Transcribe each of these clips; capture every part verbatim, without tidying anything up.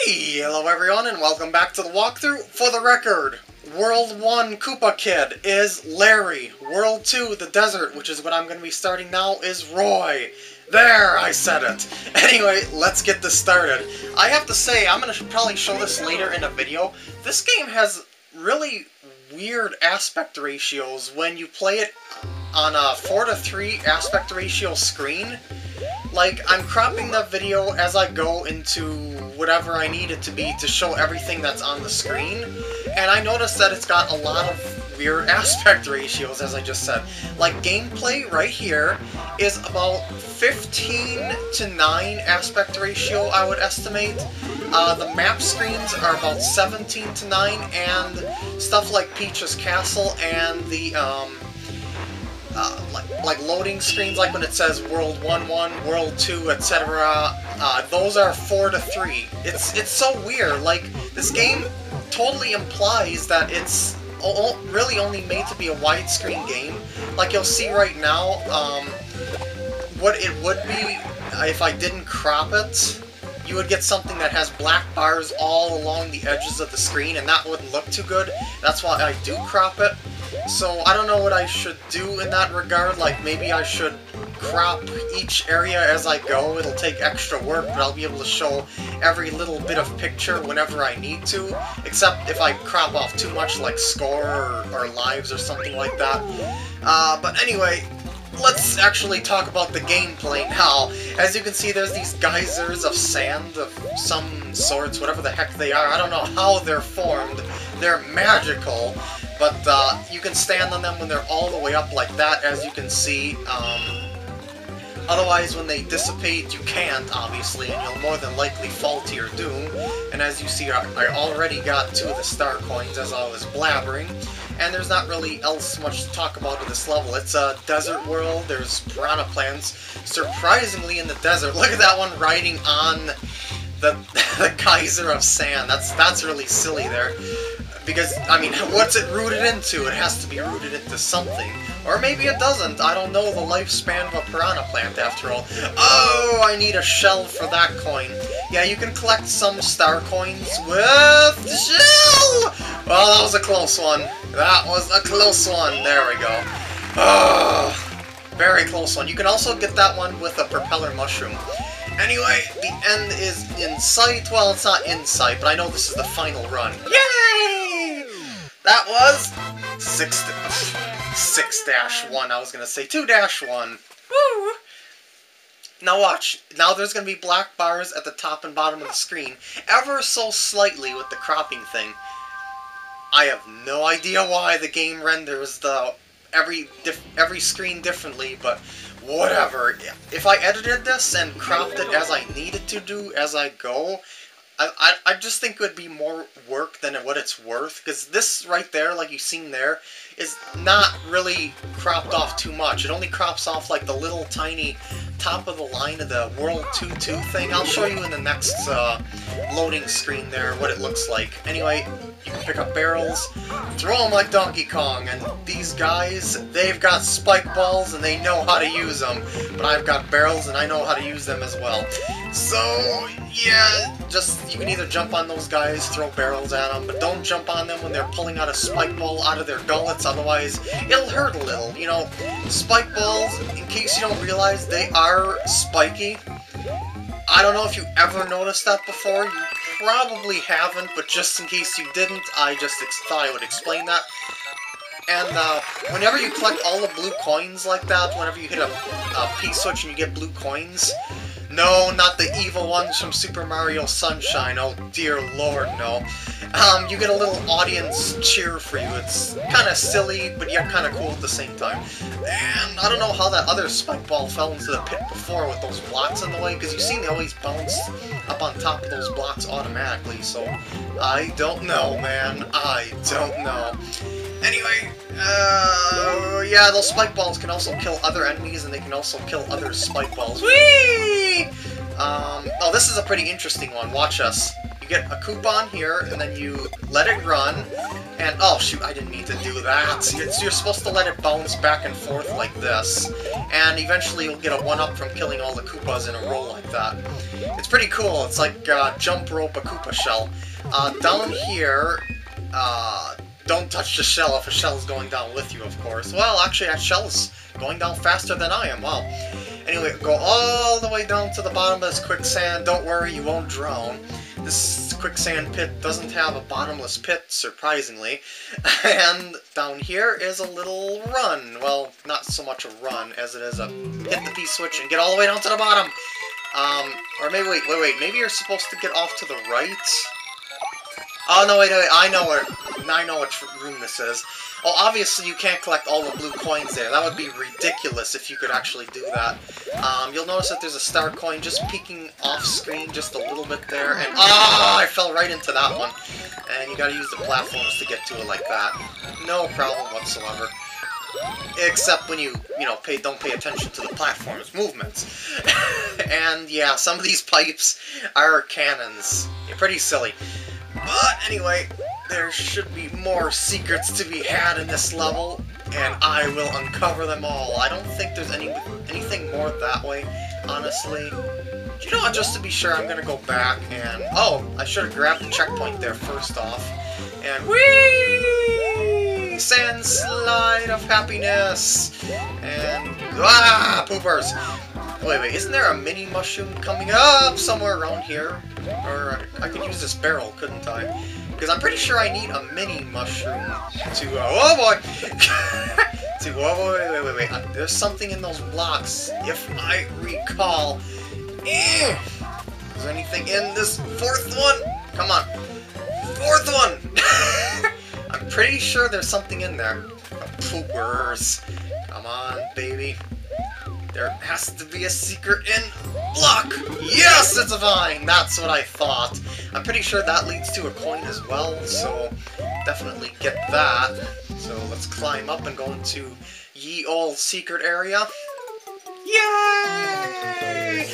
Hello everyone and welcome back to the walkthrough. For the record, World one Koopa Kid is Larry. World two, the desert, which is what I'm going to be starting now, is Roy. There, I said it. Anyway, let's get this started. I have to say, I'm going to probably show this later in a video. This game has really weird aspect ratios when you play it on a four to three aspect ratio screen. Like, I'm cropping the video as I go into whatever I need it to be to show everything that's on the screen, and I noticed that it's got a lot of weird aspect ratios, as I just said. Like, gameplay right here is about fifteen to nine aspect ratio, I would estimate. Uh, the map screens are about seventeen to nine, and stuff like Peach's Castle and the, um... Uh, like, like loading screens, like when it says World one one, World two, et cetera. Uh, those are four to three. It's it's so weird. Like, this game totally implies that it's o really only made to be a widescreen game. Like you'll see right now, um, what it would be if I didn't crop it. You would get something that has black bars all along the edges of the screen, and that wouldn't look too good. That's why I do crop it. So I don't know what I should do in that regard. Like, maybe I should crop each area as I go. It'll take extra work, but I'll be able to show every little bit of picture whenever I need to. Except if I crop off too much, like score or, or lives or something like that. Uh, but anyway, let's actually talk about the gameplay now. As you can see, there's these geysers of sand of some sorts, whatever the heck they are. I don't know how they're formed. They're magical. But uh, you can stand on them when they're all the way up like that, as you can see. Um, otherwise, when they dissipate, you can't, obviously, and you'll more than likely fall to your doom. And as you see, I, I already got two of the star coins as I was blabbering. And there's not really else much to talk about in this level. It's a desert world, there's piranha plants, surprisingly in the desert. Look at that one riding on the, the geyser of sand. That's, that's really silly there. Because, I mean, what's it rooted into? It has to be rooted into something. Or maybe it doesn't. I don't know the lifespan of a piranha plant, after all. Oh, I need a shell for that coin. Yeah, you can collect some star coins with the shell! Well, that was a close one. That was a close one. There we go. Oh, very close one. You can also get that one with a propeller mushroom. Anyway, the end is in sight. Well, it's not in sight, but I know this is the final run. Yay! That was six dash one, I was gonna say two dash one. Woo! Now watch. Now there's gonna be black bars at the top and bottom of the screen, ever so slightly with the cropping thing. I have no idea why the game renders the every diff every screen differently, but whatever. If I edited this and cropped it as I needed to do as I go, I, I, I just think it would be more work than what it's worth, because this right there, like you've seen there, is not really cropped off too much. It only crops off like the little tiny top of the line of the World two two thing. I'll show you in the next uh, loading screen there what it looks like. Anyway, you can pick up barrels, throw them like Donkey Kong, and these guys, they've got spike balls and they know how to use them. But I've got barrels and I know how to use them as well. So, yeah, just, you can either jump on those guys, throw barrels at them, but don't jump on them when they're pulling out a spike ball out of their gullets, otherwise it'll hurt a little. You know, spike balls, in case you don't realize, they are spiky. I don't know if you ever noticed that before. You probably haven't, but just in case you didn't, I just ex thought I would explain that. And uh, whenever you collect all the blue coins like that, whenever you hit a, a P-switch and you get blue coins, no, not the evil ones from Super Mario Sunshine, oh dear lord, no. Um, you get a little audience cheer for you. It's kind of silly, but yet kind of cool at the same time. And I don't know how that other spike ball fell into the pit before with those blocks in the way, because you've seen they always bounce up on top of those blocks automatically, so I don't know, man. I don't know. Anyway, uh, yeah, those spike balls can also kill other enemies, and they can also kill other spike balls. Whee! Um, oh, this is a pretty interesting one. Watch us. You get a coupon here, and then you let it run, and oh shoot, I didn't mean to do that. You're, you're supposed to let it bounce back and forth like this, and eventually you'll get a one-up from killing all the Koopas in a row like that. It's pretty cool. It's like uh, jump rope a Koopa shell. Uh, down here, uh, don't touch the shell if a shell is going down with you, of course. Well, actually, that shell is going down faster than I am. Wow. Anyway, go all the way down to the bottom of this quicksand. Don't worry, you won't drown. This quicksand pit doesn't have a bottomless pit, surprisingly. And down here is a little run. Well, not so much a run as it is a hit the B switch and get all the way down to the bottom. Um, or maybe, wait, wait, wait, maybe you're supposed to get off to the right? Oh, no, wait, wait, I know where, I know which room this is. Oh, obviously you can't collect all the blue coins there. That would be ridiculous if you could actually do that. Um, you'll notice that there's a star coin just peeking off screen just a little bit there, and ah, oh, I fell right into that one. And you gotta use the platforms to get to it like that. No problem whatsoever. Except when you, you know, pay don't pay attention to the platform's movements. And yeah, some of these pipes are cannons. You're pretty silly. But anyway, there should be more secrets to be had in this level, and I will uncover them all. I don't think there's any anything more that way, honestly. You know what, just to be sure, I'm gonna go back and... Oh, I should have grabbed the checkpoint there first off. And whee! Sand slide of happiness! And... Ah! Poopers! Wait, wait, isn't there a mini mushroom coming up somewhere around here? Or I could use this barrel, couldn't I? Because I'm pretty sure I need a mini mushroom to... Uh, oh boy! to... Oh, wait, wait, wait, wait. Uh, there's something in those blocks, if I recall. Eh. Is there anything in this fourth one? Come on. Fourth one! I'm pretty sure there's something in there. Oh, poopers. Come on, baby. There has to be a secret in block! Yes, it's a vine! That's what I thought. I'm pretty sure that leads to a coin as well, so definitely get that. So let's climb up and go into ye old secret area. Yay!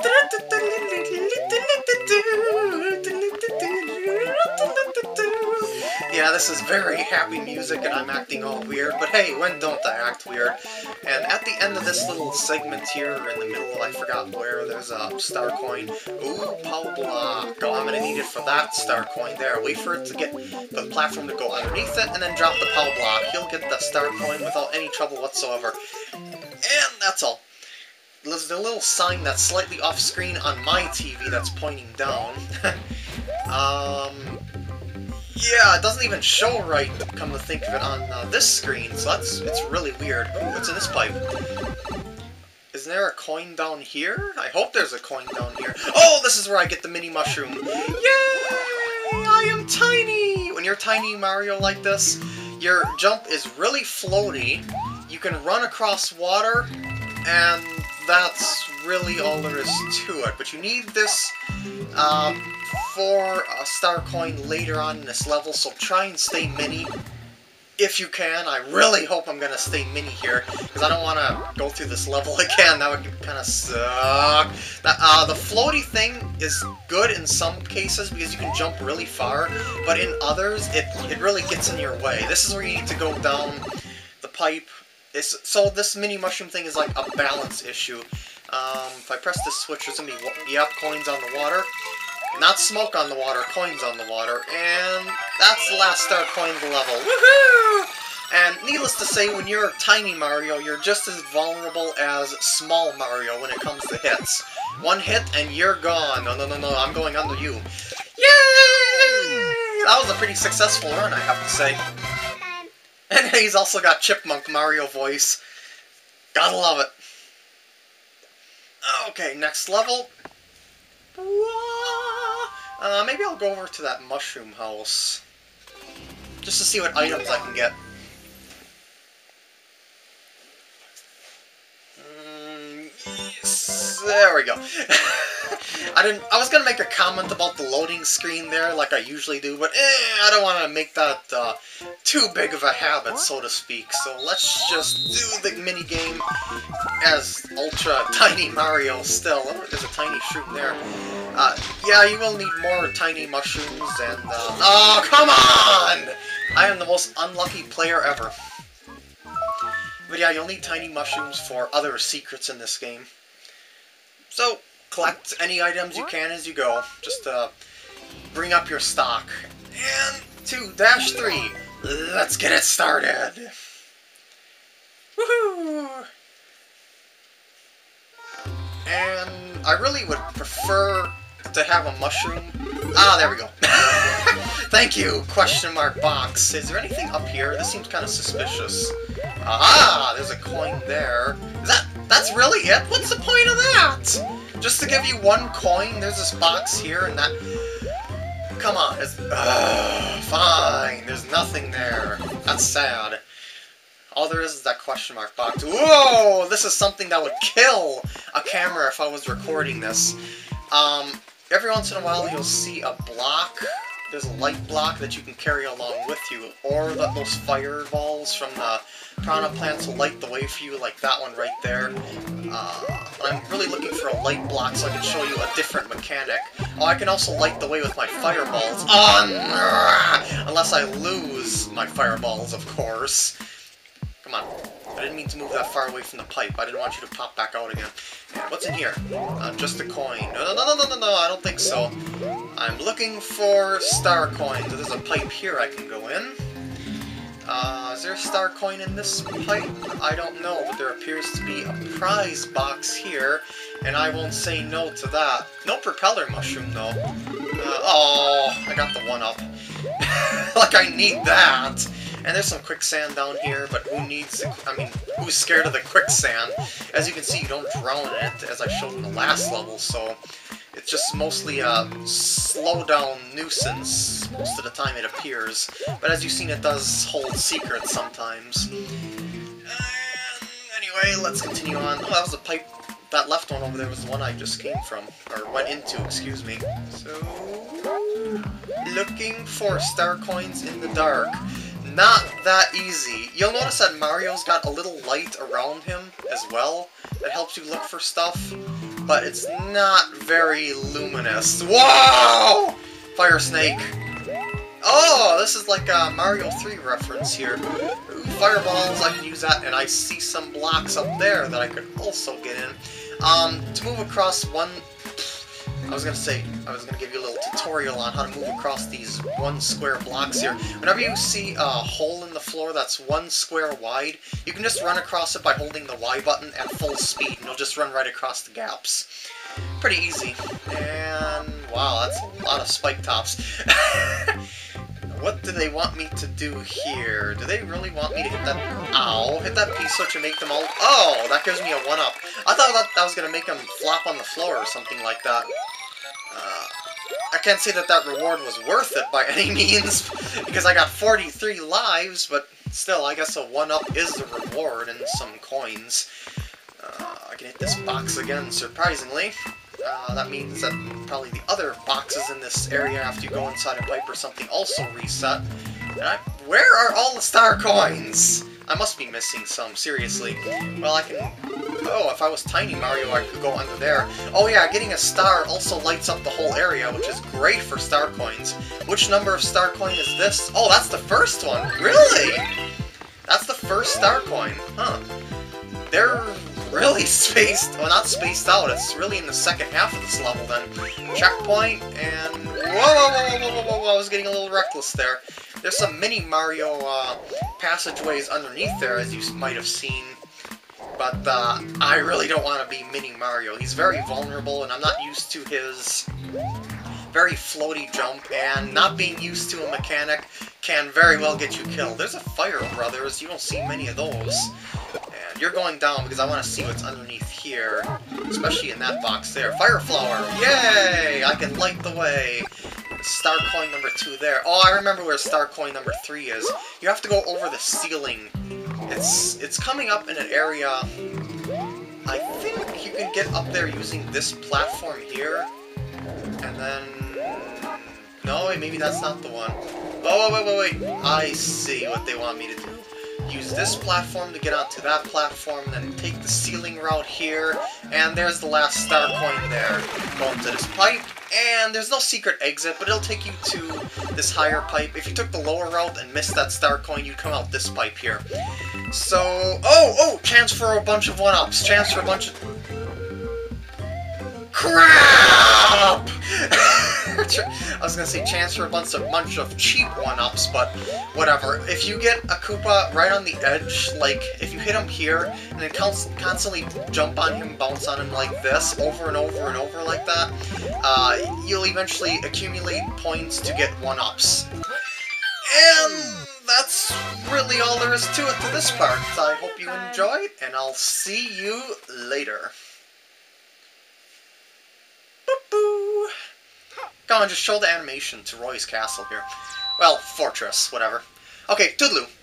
Yeah, this is very happy music and I'm acting all weird, but hey, when don't I act weird? And at the end of this little segment here, in the middle, I forgot where, there's a star coin. Ooh, power block. Oh, I'm gonna need it for that star coin there. Wait for it to get the platform to go underneath it, and then drop the power block. You'll get the star coin without any trouble whatsoever. And that's all. There's a little sign that's slightly off screen on my T V that's pointing down. um... Yeah, it doesn't even show right, come to think of it, on uh, this screen, so that's, it's really weird. Ooh, what's in this pipe? Isn't there a coin down here? I hope there's a coin down here. Oh, this is where I get the mini mushroom. Yay! I am tiny! When you're tiny Mario like this, your jump is really floaty, you can run across water, and that's really all there is to it. But you need this, um... for a star coin later on in this level, so try and stay mini if you can. I really hope I'm gonna stay mini here, because I don't want to go through this level again. That would kind of suck. That, uh, the floaty thing is good in some cases because you can jump really far, but in others, it, it really gets in your way. This is where you need to go down the pipe. It's, so this mini mushroom thing is like a balance issue. Um, if I press this switch, there's gonna be, yep, coins on the water. Not smoke on the water, coins on the water, and that's the last star coin of the level. Woohoo! And needless to say, when you're tiny Mario, you're just as vulnerable as small Mario when it comes to hits. One hit and you're gone. No, no, no, no, I'm going under you. Yay! That was a pretty successful run, I have to say. And he's also got Chipmunk Mario voice. Gotta love it. Okay, next level. Uh, maybe I'll go over to that mushroom house, just to see what items I can get. Mm, yes, there we go. I didn't. I was gonna make a comment about the loading screen there, like I usually do, but eh, I don't want to make that uh, too big of a habit, so to speak. So let's just do the mini game as Ultra Tiny Mario. Still, oh, there's a tiny shroom there. Uh, yeah, you will need more tiny mushrooms and, uh... Oh, come on! I am the most unlucky player ever. But yeah, you'll need tiny mushrooms for other secrets in this game. So, collect any items you can as you go. Just uh, bring up your stock. And two dash three, let's get it started! Woohoo! And I really would prefer to have a mushroom. Ah, there we go. Thank you, question mark box. Is there anything up here? This seems kind of suspicious. Ah, there's a coin there. Is that, that's really it? What's the point of that? Just to give you one coin? There's this box here and that... Come on, it's... Uh, fine, there's nothing there. That's sad. All there is is that question mark box. Whoa! This is something that would kill a camera if I was recording this. Um, every once in a while you'll see a block. There's a light block that you can carry along with you, or that those fireballs from the piranha plants will light the way for you, like that one right there. Uh, I'm really looking for a light block so I can show you a different mechanic. Oh, I can also light the way with my fireballs. Oh, unless I lose my fireballs, of course. Come on. I didn't mean to move that far away from the pipe. I didn't want you to pop back out again. Yeah, what's in here? Uh, just a coin. No, no, no, no, no, no, I don't think so. I'm looking for star coins. There's a pipe here I can go in. Uh, is there a star coin in this pipe? I don't know, but there appears to be a prize box here, and I won't say no to that. No propeller mushroom, though. Uh, oh, I got the one-up. Like, I need that! And there's some quicksand down here, but who needs the, I mean, who's scared of the quicksand? As you can see, you don't drown in it, as I showed in the last level, so it's just mostly a slow-down nuisance most of the time it appears. But as you've seen, it does hold secrets sometimes. And anyway, let's continue on. Oh, that was the pipe. That left one over there was the one I just came from, or went into, excuse me. So, looking for star coins in the dark. Not that easy. You'll notice that Mario's got a little light around him as well that helps you look for stuff, but it's not very luminous. Whoa! Fire snake. Oh, this is like a Mario three reference here. Ooh, fireballs, I can use that, and I see some blocks up there that I could also get in. Um, to move across one... I was gonna say, I was gonna give you a little tutorial on how to move across these one square blocks here. Whenever you see a hole in the floor that's one square wide, you can just run across it by holding the Y button at full speed, and you'll just run right across the gaps. Pretty easy. And, wow, that's a lot of spike tops. What do they want me to do here? Do they really want me to hit that... Ow, hit that P-switch and make them all... Oh, that gives me a one-up. I thought that, that was gonna make them flop on the floor or something like that. Uh, I can't say that that reward was worth it by any means, because I got forty-three lives, but still, I guess a one-up is the reward and some coins. Uh, I can hit this box again, surprisingly. Uh, that means that probably the other boxes in this area after you go inside a pipe or something also reset. And I, where are all the star coins? I must be missing some, seriously. Well, I can... Oh, if I was Tiny Mario, I could go under there. Oh yeah, getting a star also lights up the whole area, which is great for star coins. Which number of star coin is this? Oh, that's the first one! Really? That's the first star coin, huh. They're really spaced, well not spaced out, it's really in the second half of this level then. Checkpoint, and whoa, whoa, whoa, whoa, whoa, whoa, I was getting a little reckless there. There's some mini Mario uh, passageways underneath there, as you might have seen. But uh, I really don't want to be mini Mario. He's very vulnerable, and I'm not used to his very floaty jump, and not being used to a mechanic can very well get you killed. There's a Fire Brothers, you don't see many of those. And you're going down because I want to see what's underneath here, especially in that box there. Fire Flower! Yay! I can light the way! Star coin number two there. Oh, I remember where star coin number three is. You have to go over the ceiling. It's it's coming up in an area... I think you can get up there using this platform here. And then... No, wait, maybe that's not the one. Oh, wait, wait, wait. I see what they want me to do. Use this platform to get onto that platform, and then take the ceiling route here. And there's the last star coin there. Go into this pipe. And there's no secret exit, but it'll take you to this higher pipe. If you took the lower route and missed that star coin, you'd come out this pipe here. So, oh, oh, chance for a bunch of one-ups, chance for a bunch of... Crap! I was gonna say chance for a bunch of, bunch of cheap one-ups, but whatever. If you get a Koopa right on the edge, like, if you hit him here, and then constantly jump on him, bounce on him like this, over and over and over like that, uh, you'll eventually accumulate points to get one-ups. And that's really all there is to it to this part. I hope you enjoyed, and I'll see you later. Boop-boo! Go on, just show the animation to Roy's castle here. Well, fortress, whatever. Okay, toodaloo.